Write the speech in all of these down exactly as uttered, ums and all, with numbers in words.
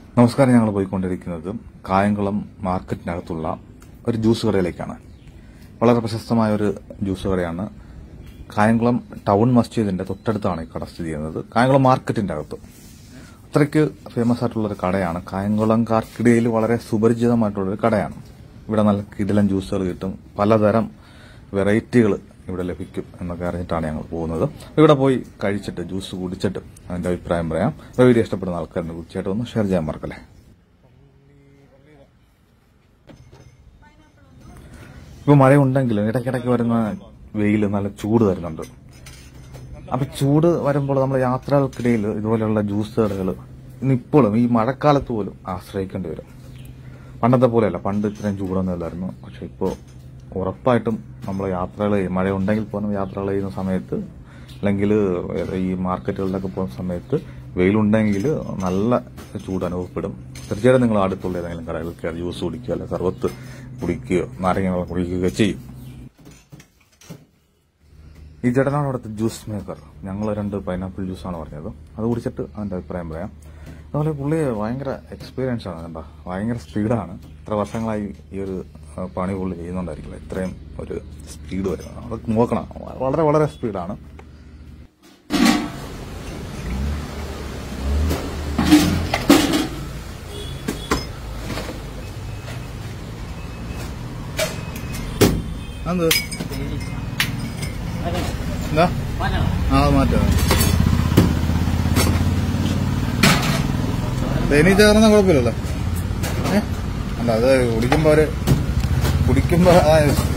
നമസ്കാരം. ഞങ്ങൾ പോയിക്കൊണ്ടിരിക്കുന്നത് കായംകുളം മാർക്കറ്റിനകത്തുള്ള ഒരു ജ്യൂസ് കടയിലേക്കാണ്. വളരെ പ്രശസ്തമായ ഒരു ജ്യൂസ് കടയാണ്. കായംകുളം ടൗൺ മസ്ജിദിന്റെ തൊട്ടടുത്താണ് ഈ കട സ്ഥിതി ചെയ്യുന്നത്. കായംകുളം മാർക്കറ്റിന്റെ അകത്ത് അത്രയ്ക്ക് ഫേമസ് ആയിട്ടുള്ള ഒരു കടയാണ്. കായംകുളംകാർക്കിടയിൽ വളരെ സുപരിചിതമായിട്ടുള്ളൊരു കടയാണ്. ഇവിടെ നല്ല കിടിലൻ ജ്യൂസുകൾ കിട്ടും, പലതരം വെറൈറ്റികൾ ഇവിടെ ലഭിക്കും എന്നൊക്കെ അറിഞ്ഞിട്ടാണ് ഞങ്ങൾ പോകുന്നത്. ഇവിടെ പോയി കഴിച്ചിട്ട് ജ്യൂസ് കുടിച്ചിട്ട് അതിന്റെ അഭിപ്രായം പറയാം. വീഡിയോ ഇഷ്ടപ്പെടുന്ന ആൾക്കാരുടെ തീർച്ചയായിട്ടും ഒന്ന് ഷെയർ ചെയ്യാൻ മറക്കല്ലേ. ഇപ്പൊ മഴയുണ്ടെങ്കിലും ഇടയ്ക്കിടയ്ക്ക് വരുന്ന വെയിൽ നല്ല ചൂട് തരുന്നുണ്ട്. അപ്പൊ ചൂട് വരുമ്പോൾ നമ്മൾ യാത്രകൾക്കിടയിൽ ഇതുപോലെയുള്ള ജ്യൂസ് കടകൾ ഇന്നിപ്പോഴും ഈ മഴക്കാലത്ത് പോലും ആശ്രയിക്കേണ്ടി വരും. പണ്ടത്തെ പോലെയല്ല, പണ്ട് ഇത്രയും ചൂടൊന്നും ഇല്ലായിരുന്നു. പക്ഷെ ഇപ്പോൾ ഉറപ്പായിട്ടും നമ്മൾ യാത്രകൾ മഴയുണ്ടെങ്കിൽ പോലും യാത്രകൾ ചെയ്യുന്ന സമയത്ത് അല്ലെങ്കിൽ ഈ മാർക്കറ്റുകളിലൊക്കെ പോകുന്ന സമയത്ത് വെയിലുണ്ടെങ്കിൽ നല്ല ചൂട് അനുഭവപ്പെടും. തീർച്ചയായിട്ടും നിങ്ങൾ അടുത്തുള്ള ഏതെങ്കിലും കടകളിൽ കയറി ജ്യൂസ് കുടിക്കുക, അല്ലെങ്കിൽ സർബത്ത് കുടിക്കുകയോ നാരങ്ങ വെള്ളം കുടിക്കുകയോ ചെയ്യും. ഈ ചേട്ടനാണ് അവിടുത്തെ ജ്യൂസ് മേക്കർ. ഞങ്ങൾ രണ്ട് പൈനാപ്പിൾ ജ്യൂസാണ് പറഞ്ഞത്. അത് കുടിച്ചിട്ട് അതിന്റെ അഭിപ്രായം പറയാം. അതുപോലെ പുള്ളി ഭയങ്കര എക്സ്പീരിയൻസ് ആണ്. കണ്ട, ഭയങ്കര സ്പീഡാണ്. ഇത്ര വർഷങ്ങളായി ഈ ഒരു പണി പുള്ളി ചെയ്യുന്നുണ്ടായിരിക്കില്ല, ഇത്രയും ഒരു സ്പീഡ് വരുന്നത്. അത് നോക്കണം, വളരെ വളരെ സ്പീഡാണ്. അത് എന്താ ആ മാറ്റാ തേനീ ചേർന്ന കുഴപ്പമില്ലല്ലോ. ഏ അല്ല, അത് കുടിക്കുമ്പോ അവര് കുടിക്കുമ്പോ ആ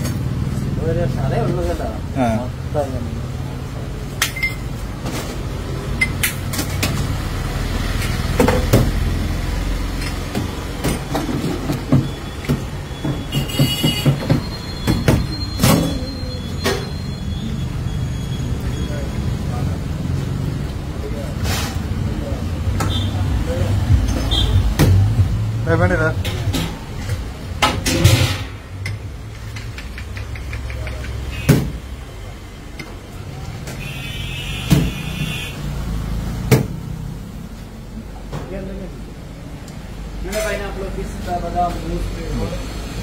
വേണ്ടില്ല. pineapple, pista, badam, mousse.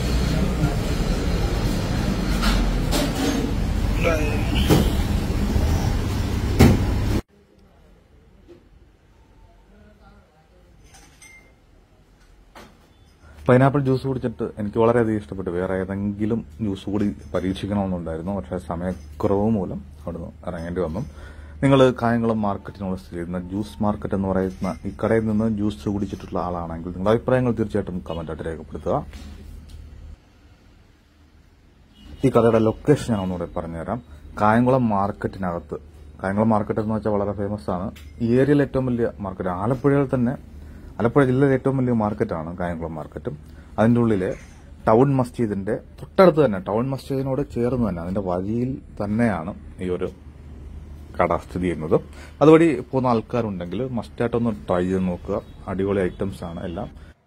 Pineapple juice കുടിച്ചിട്ട് എനിക്ക് വളരെയധികം ഇഷ്ടപ്പെട്ടു. വേറെ ഏതെങ്കിലും ജ്യൂസ് കൂടി പരീക്ഷിക്കണമെന്നുണ്ടായിരുന്നു. പക്ഷേ സമയക്കുറവ് മൂലം അവിടുന്ന് ഇറങ്ങേണ്ടി വന്നു. നിങ്ങൾ കായംകുളം മാർക്കറ്റിനോട് സ്ഥിതി ചെയ്യുന്ന ജ്യൂസ് മാർക്കറ്റ് എന്ന് പറയുന്ന ഈ കടയിൽ നിന്ന് ജ്യൂസ് കുടിച്ചിട്ടുള്ള ആളാണെങ്കിൽ നിങ്ങളുടെ അഭിപ്രായങ്ങൾ തീർച്ചയായിട്ടും കമന്റായിട്ട് രേഖപ്പെടുത്തുക. ഈ കടയുടെ ലൊക്കേഷൻ ഞാൻ ഒന്നുകൂടെ പറഞ്ഞുതരാം. കായംകുളം മാർക്കറ്റിനകത്ത്, കായംകുളം മാർക്കറ്റ് എന്ന് വെച്ചാൽ വളരെ ഫേമസ് ആണ്. ഈ ഏരിയയിൽ ഏറ്റവും വലിയ മാർക്കറ്റ്, ആലപ്പുഴയിൽ തന്നെ, ആലപ്പുഴ ജില്ലയിലെ ഏറ്റവും വലിയ മാർക്കറ്റാണ് കായംകുളം മാർക്കറ്റും. അതിന്റെ ഉള്ളിലെ ടൗൺ മസ്ജിദിന്റെ തൊട്ടടുത്ത് തന്നെ, ടൗൺ മസ്ജിദിനോട് ചേർന്ന് തന്നെ അതിന്റെ വഴിയിൽ തന്നെയാണ് ഈ ഒരു കട സ്ഥിതി ചെയ്യുന്നത്. അതുവഴി പോകുന്ന ആൾക്കാരുണ്ടെങ്കിൽ മസ്റ്റായിട്ടൊന്ന് ട്രൈ ചെയ്ത് നോക്കുക. അടിപൊളി ഐറ്റംസ് ആണ് എല്ലാം.